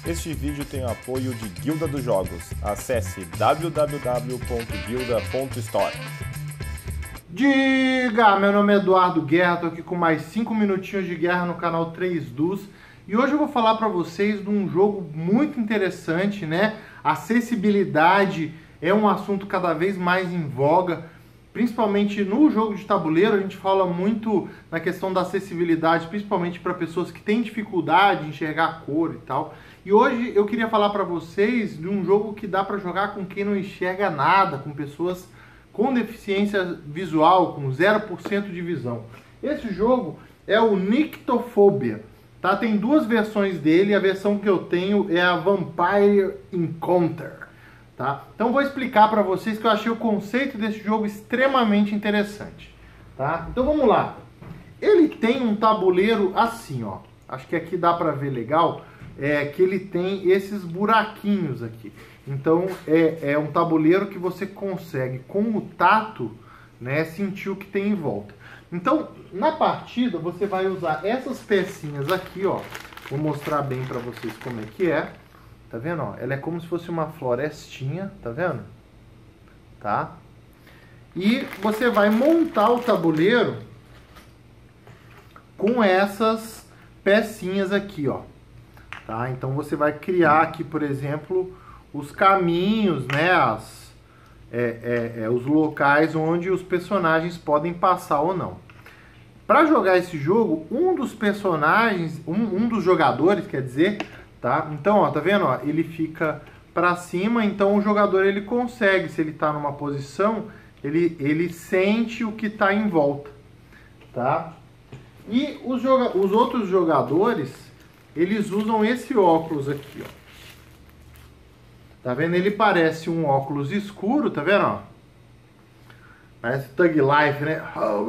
Este vídeo tem o apoio de Guilda dos Jogos. Acesse www.guilda.store. Diga! Meu nome é Eduardo Guerra, tô aqui com mais 5 minutinhos de guerra no canal 3Dus. E hoje eu vou falar para vocês de um jogo muito interessante, né? Acessibilidade é um assunto cada vez mais em voga, principalmente no jogo de tabuleiro. A gente fala muito na questão da acessibilidade, principalmente para pessoas que têm dificuldade em enxergar a cor e tal. E hoje eu queria falar para vocês de um jogo que dá para jogar com quem não enxerga nada, com pessoas com deficiência visual, com 0% de visão. Esse jogo é o Nyctophobia. Tá? Tem duas versões dele, a versão que eu tenho é a Vampire Encounter. Tá? Então vou explicar para vocês que eu achei o conceito desse jogo extremamente interessante. Tá? Então vamos lá. Ele tem um tabuleiro assim, ó. Acho que aqui dá para ver legal, que ele tem esses buraquinhos aqui. Então é um tabuleiro que você consegue, com o tato, né, sentir o que tem em volta. Então, na partida, você vai usar essas pecinhas aqui, ó. Vou mostrar bem para vocês como é que é. Tá vendo, ó? Ela é como se fosse uma florestinha, tá vendo? Tá? E você vai montar o tabuleiro com essas pecinhas aqui, ó. Tá? Então você vai criar aqui, por exemplo, os caminhos, né? Os locais onde os personagens podem passar ou não. Para jogar esse jogo, um dos personagens, um dos jogadores, quer dizer, tá? Então, ó, tá vendo? Ó, ele fica para cima, então o jogador ele consegue, se ele está numa posição, ele sente o que está em volta, tá? E os outros jogadores, eles usam esse óculos aqui, ó. Tá vendo? Ele parece um óculos escuro, tá vendo? Ó? Parece Thug Life, né?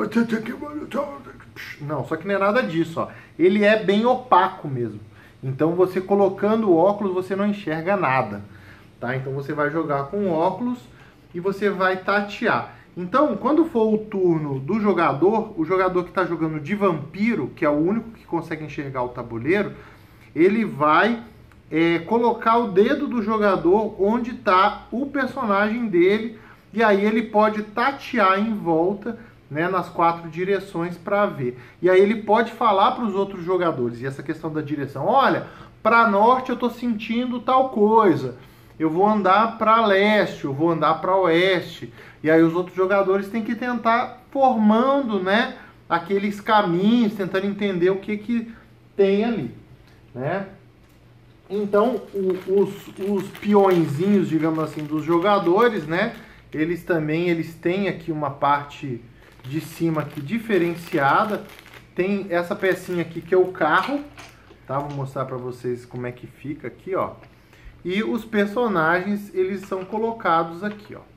Não, só que não é nada disso, ó. Ele é bem opaco mesmo. Então você colocando o óculos, você não enxerga nada, tá? Então você vai jogar com óculos e você vai tatear. Então, quando for o turno do jogador, o jogador que está jogando de vampiro, que é o único que consegue enxergar o tabuleiro, ele vai colocar o dedo do jogador onde está o personagem dele, e aí ele pode tatear em volta, né, nas 4 direções para ver. E aí ele pode falar para os outros jogadores, e essa questão da direção, olha, para norte eu estou sentindo tal coisa, eu vou andar para leste, eu vou andar para oeste, e aí os outros jogadores têm que tentar formando, né, aqueles caminhos, tentando entender o que tem ali, né? Então, os peõezinhos, digamos assim, dos jogadores, né? Eles têm aqui uma parte de cima aqui diferenciada. Tem essa pecinha aqui que é o carro, tá? Vou mostrar para vocês como é que fica aqui, ó. E os personagens, eles são colocados aqui, ó.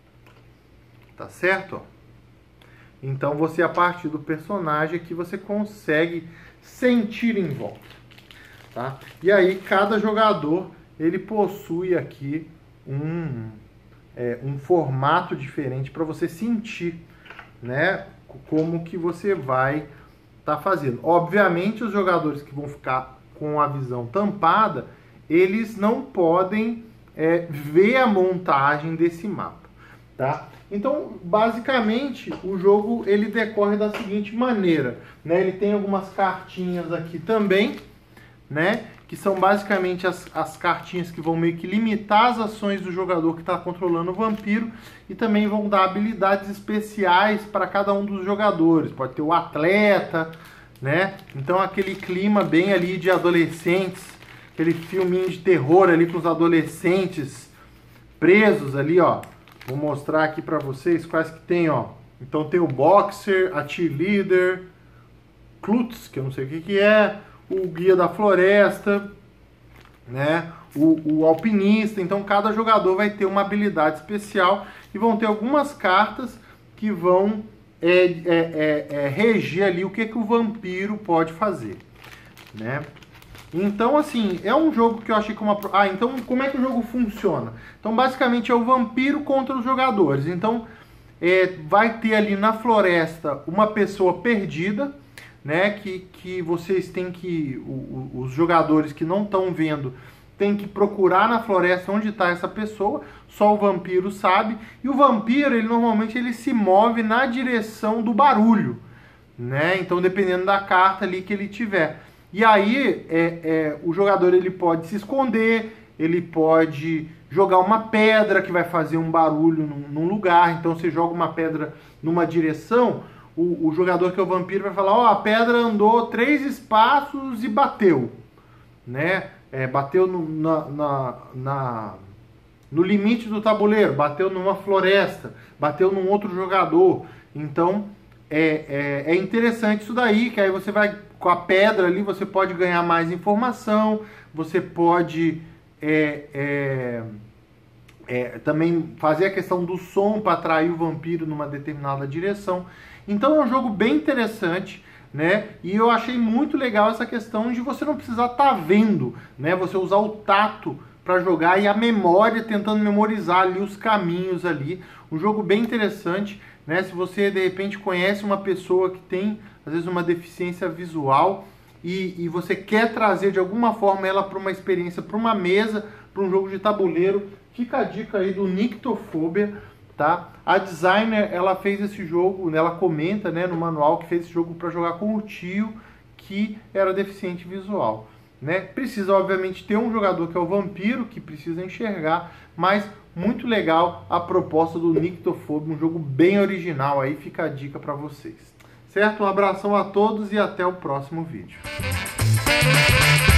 Tá certo? Ó. Então, você, a partir do personagem aqui, você consegue sentir em volta. Tá? E aí cada jogador ele possui aqui um formato diferente para você sentir, né, como que você vai estar fazendo. Obviamente os jogadores que vão ficar com a visão tampada, eles não podem ver a montagem desse mapa, tá? Então basicamente o jogo ele decorre da seguinte maneira, né? Ele tem algumas cartinhas aqui também, né? Que são basicamente as cartinhas que vão meio que limitar as ações do jogador que está controlando o vampiro, e também vão dar habilidades especiais para cada um dos jogadores. Pode ter o atleta, né? Então aquele clima bem ali de adolescentes, aquele filminho de terror ali com os adolescentes presos ali, ó. Vou mostrar aqui para vocês quais que tem, ó. Então tem o boxer, a cheerleader, Klutz, que eu não sei o que é, o guia da floresta, né? O alpinista. Então cada jogador vai ter uma habilidade especial e vão ter algumas cartas que vão reger ali o que o vampiro pode fazer, né? Então, assim, é um jogo que eu achei que então como é que o jogo funciona? Então basicamente é o vampiro contra os jogadores. Então vai ter ali na floresta uma pessoa perdida, né, que vocês têm que, os jogadores que não estão vendo, tem que procurar na floresta onde está essa pessoa, só o vampiro sabe, e o vampiro, ele normalmente ele se move na direção do barulho, né? Então, dependendo da carta ali que ele tiver. E aí, o jogador ele pode se esconder, ele pode jogar uma pedra que vai fazer um barulho num lugar. Então, você joga uma pedra numa direção, o jogador que é o vampiro vai falar, ó, a pedra andou 3 espaços e bateu, né? Bateu no limite do tabuleiro, bateu numa floresta, bateu num outro jogador. Então, é interessante isso daí, que aí você vai, com a pedra ali, você pode ganhar mais informação, você pode também fazer a questão do som para atrair o vampiro numa determinada direção. Então é um jogo bem interessante, né? E eu achei muito legal essa questão de você não precisar estar vendo, né? Você usar o tato para jogar e a memória, tentando memorizar ali os caminhos ali. Um jogo bem interessante, né? Se você de repente conhece uma pessoa que tem às vezes uma deficiência visual e você quer trazer de alguma forma ela para uma experiência, para uma mesa, para um jogo de tabuleiro, fica a dica aí do Nyctophobia, tá? A designer, ela fez esse jogo, ela comenta, né, no manual que fez esse jogo para jogar com o tio que era deficiente visual, né? Precisa obviamente ter um jogador que é o vampiro, que precisa enxergar, mas muito legal a proposta do Nyctophobia, um jogo bem original aí, fica a dica para vocês. Certo? Um abração a todos e até o próximo vídeo.